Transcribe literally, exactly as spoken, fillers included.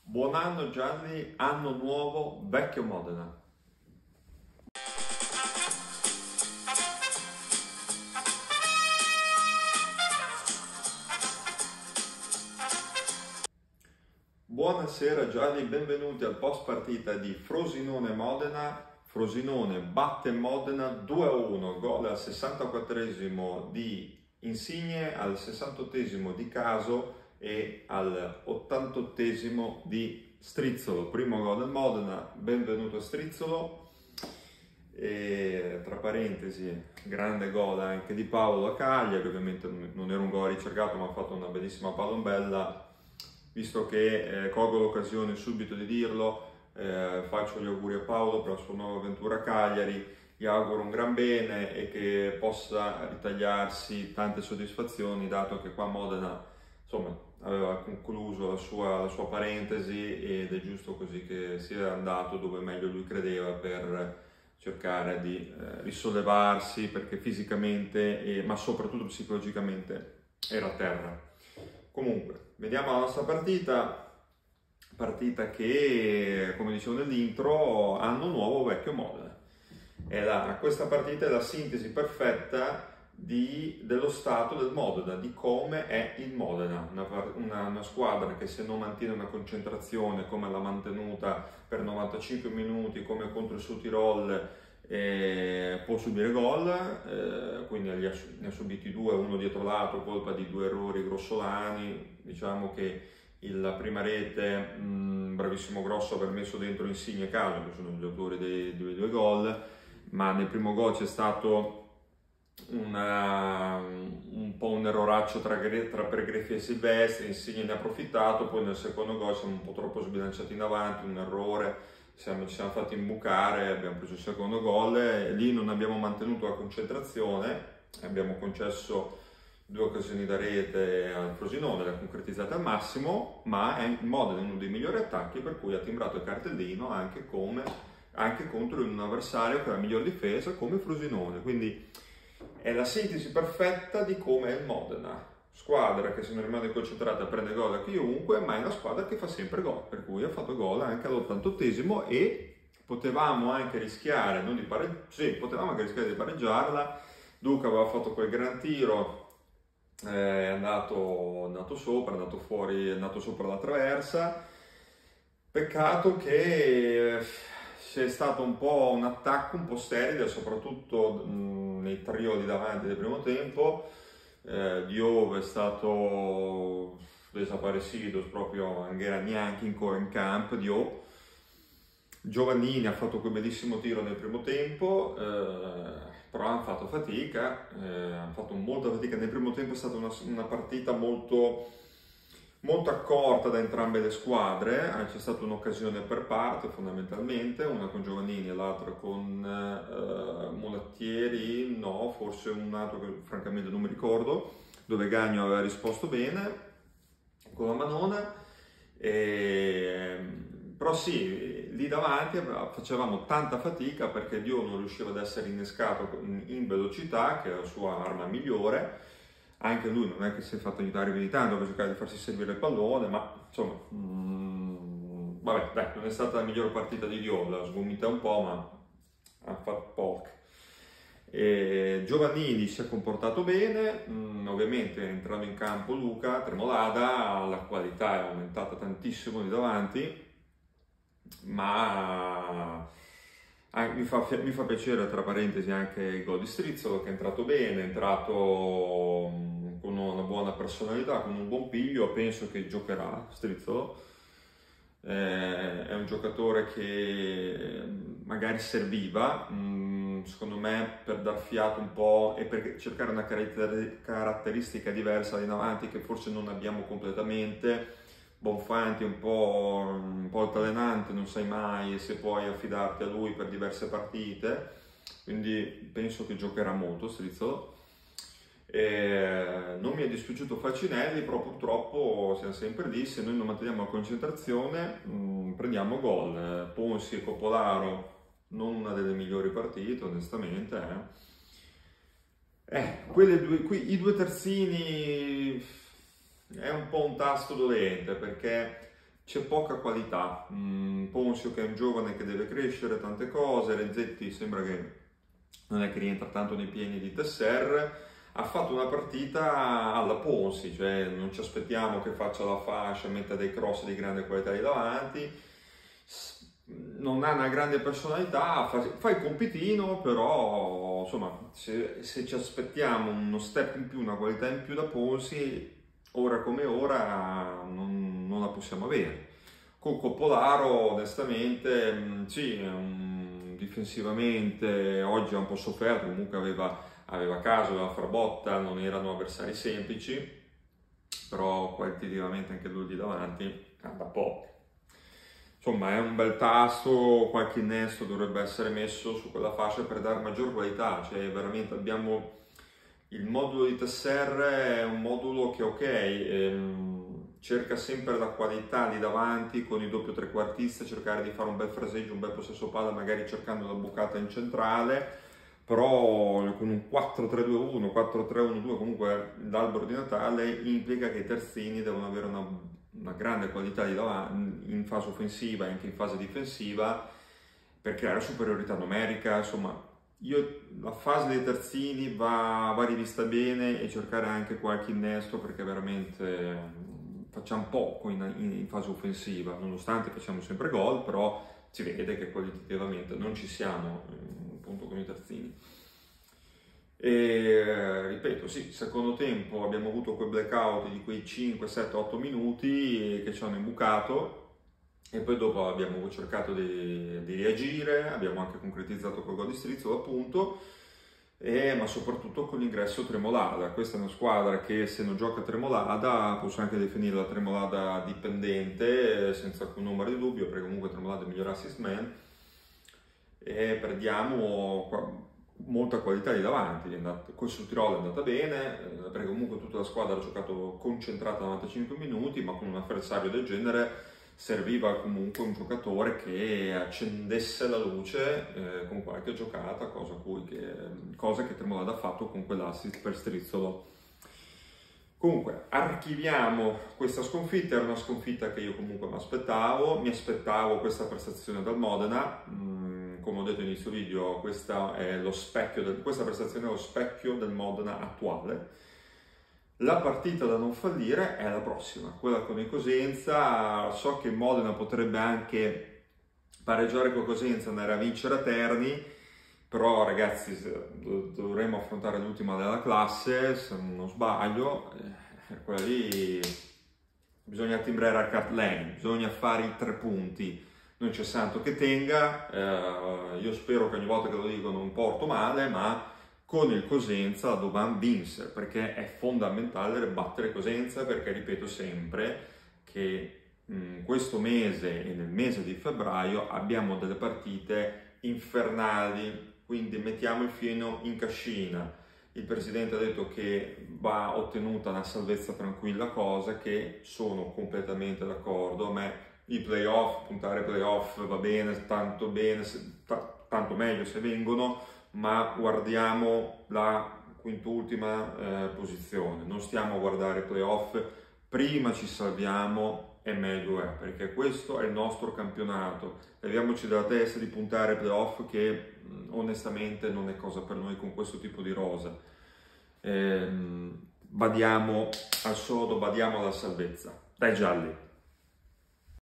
Buon anno Gianni, anno nuovo, vecchio Modena. Buonasera Gianni, benvenuti al post partita di Frosinone Modena. Frosinone batte Modena due a uno, gol al sessantaquattresimo di Insigne, al sessantottesimo di Caso e al ottantottesimo di Strizzolo. Primo gol del Modena, benvenuto a Strizzolo. E tra parentesi, grande gol anche di Paolo a Cagliari, ovviamente non era un gol ricercato ma ha fatto una bellissima palombella. Visto che eh, colgo l'occasione subito di dirlo, eh, faccio gli auguri a Paolo per la sua nuova avventura a Cagliari, gli auguro un gran bene e che possa ritagliarsi tante soddisfazioni, dato che qua a Modena insomma, aveva concluso la sua, la sua parentesi ed è giusto così che sia andato dove meglio lui credeva per cercare di eh, risollevarsi, perché fisicamente e, ma soprattutto psicologicamente era a terra. Comunque, vediamo la nostra partita, partita che, come dicevo nell'intro, anno nuovo, vecchio Modena. È la, questa partita è la sintesi perfetta di, dello stato del Modena, di come è il Modena, una, una, una squadra che se non mantiene una concentrazione come l'ha mantenuta per novantacinque minuti, come contro il Südtirol, Eh, può subire gol, eh, quindi ne ha subiti due, uno dietro l'altro, colpa di due errori grossolani. Diciamo che il, la prima rete, mh, bravissimo Grosso aver messo dentro Insigne e Caso, che sono gli autori dei, dei due gol, ma nel primo gol c'è stato una, un po' un erroraccio tra, tra Pergreffi e Silvestri. Insigne ne ha approfittato, poi nel secondo gol siamo un po' troppo sbilanciati in avanti, un errore. Siamo, ci siamo fatti imbucare, abbiamo preso il secondo gol e lì non abbiamo mantenuto la concentrazione, abbiamo concesso due occasioni da rete al Frosinone, le ha concretizzate al massimo, ma è il Modena uno dei migliori attacchi, per cui ha timbrato il cartellino anche, come, anche contro un avversario che ha la miglior difesa come il Frosinone. Quindi è la sintesi perfetta di come è il Modena. Squadra che se non rimane concentrata prende gol a chiunque, ma è una squadra che fa sempre gol, per cui ha fatto gol anche all'ottantottesimo e potevamo anche rischiare, non di pareggi- sì, potevamo anche rischiare di pareggiarla. Duca aveva fatto quel gran tiro, è andato, è andato sopra, è andato fuori, è andato sopra la traversa. Peccato che c'è stato un po' un attacco un po' sterile, soprattutto mh, nei trio di davanti del primo tempo. Eh, Diop è stato desaparecido, proprio non era neanche ancora in campo. Diop. Giovannini ha fatto quel bellissimo tiro nel primo tempo, eh, però hanno fatto fatica, eh, hanno fatto molta fatica. Nel primo tempo è stata una, una partita molto, molto accorta da entrambe le squadre, c'è stata un'occasione per parte fondamentalmente, una con Giovannini e l'altra con eh, Mulattieri, no, forse un altro che francamente non mi ricordo, dove Gagno aveva risposto bene con la manona. E, però sì, lì davanti facevamo tanta fatica perché Dio non riusciva ad essere innescato in velocità, che è la sua arma migliore. Anche lui non è che si è fatto aiutare più di tanto per cercare di farsi servire il pallone, ma insomma, mm, vabbè, dai, non è stata la migliore partita di Dio, la sgomita un po', ma ha fatto poco. E Giovannini si è comportato bene, mm, ovviamente entrando in campo Luca Tremolada, la qualità è aumentata tantissimo di davanti, ma ah, mi, fa, mi fa piacere, tra parentesi, anche il gol di Strizzolo, che è entrato bene, è entrato con una buona personalità, con un buon piglio. Penso che giocherà Strizzolo. Eh, è un giocatore che magari serviva, mh, secondo me, per dar fiato un po' e per cercare una caratteristica diversa in avanti che forse non abbiamo completamente. Bonfanti un po', un po' altalenante, non sai mai se puoi affidarti a lui per diverse partite, quindi penso che giocherà molto Strizzolo. E non mi è dispiaciuto Falcinelli, però purtroppo siamo sempre lì, se noi non manteniamo la concentrazione mh, prendiamo gol. Ponsi e Popolaro non una delle migliori partite onestamente, eh. Eh, quelle due, qui, i due terzini è un po' un tasto dolente, perché c'è poca qualità. Mm, Ponzio che è un giovane che deve crescere, tante cose, Renzetti sembra che non è che rientra tanto nei piani di Tesser, ha fatto una partita alla Ponzi, cioè non ci aspettiamo che faccia la fascia, metta dei cross di grande qualità lì davanti, non ha una grande personalità, fa, fa il compitino, però insomma se, se ci aspettiamo uno step in più, una qualità in più da Ponzi, ora come ora non, non la possiamo avere. Con Coppolaro onestamente sì, um, difensivamente oggi ha un po' sofferto, comunque aveva, aveva caso, aveva Frabotta, non erano avversari semplici, però qualitativamente anche lui di davanti da poco. Insomma è un bel tasto, qualche innesto dovrebbe essere messo su quella fascia per dare maggior qualità, cioè veramente abbiamo il modulo di Tesser è un modulo che ok, ehm, cerca sempre la qualità lì davanti con il doppio trequartista, cercare di fare un bel fraseggio, un bel possesso palla, magari cercando la bucata in centrale, però con un quattro tre due uno, quattro tre uno due, comunque l'albero di Natale implica che i terzini devono avere una, una grande qualità di davanti, in fase offensiva e anche in fase difensiva per creare superiorità numerica. Insomma, io la fase dei terzini va, va rivista bene e cercare anche qualche innesto perché veramente facciamo poco in, in, in fase offensiva, nonostante facciamo sempre gol, però si vede che qualitativamente non ci siamo appunto con i terzini. E ripeto, sì, secondo tempo abbiamo avuto quei blackout di quei cinque, sette, otto minuti che ci hanno imbucato e poi dopo abbiamo cercato di, di reagire, abbiamo anche concretizzato col gol di Strizzo appunto, e, ma soprattutto con l'ingresso Tremolada. Questa è una squadra che se non gioca Tremolada posso anche definire la Tremolada dipendente senza alcun numero di dubbio, perché comunque Tremolada è il miglior assist man e perdiamo molta qualità lì davanti. Col Sud-Tirolo è andata bene perché comunque tutta la squadra ha giocato concentrata novantacinque minuti, ma con un avversario del genere serviva comunque un giocatore che accendesse la luce eh, con qualche giocata, cosa, cui che, cosa che Tremolada ha fatto con quell'assist per Strizzolo. Comunque, archiviamo questa sconfitta, era una sconfitta che io comunque mi aspettavo, mi aspettavo questa prestazione dal Modena, mm, come ho detto inizio video, questa, è lo specchio del, questa prestazione è lo specchio del Modena attuale. La partita da non fallire è la prossima, quella con il Cosenza. So che Modena potrebbe anche pareggiare con Cosenza, andare a vincere a Terni, però ragazzi dovremo affrontare l'ultima della classe, se non sbaglio, eh, quella lì bisogna timbrare a cut lane, bisogna fare i tre punti, non c'è santo che tenga, eh, io spero che ogni volta che lo dico non porto male, ma con il Cosenza la dobbiamo vincere, perché è fondamentale battere Cosenza, perché ripeto sempre che in questo mese e nel mese di febbraio abbiamo delle partite infernali, quindi mettiamo il fieno in cascina. Il presidente ha detto che va ottenuta una salvezza tranquilla, cosa che sono completamente d'accordo. A me i playoff, puntare playoff va bene, tanto bene, tanto meglio se vengono, ma guardiamo la quintultima eh, posizione, non stiamo a guardare playoff, prima ci salviamo e meglio è, perché questo è il nostro campionato. Leviamoci dalla testa di puntare playoff, che mh, onestamente non è cosa per noi con questo tipo di rosa. Ehm, badiamo al sodo, badiamo alla salvezza. Dai gialli!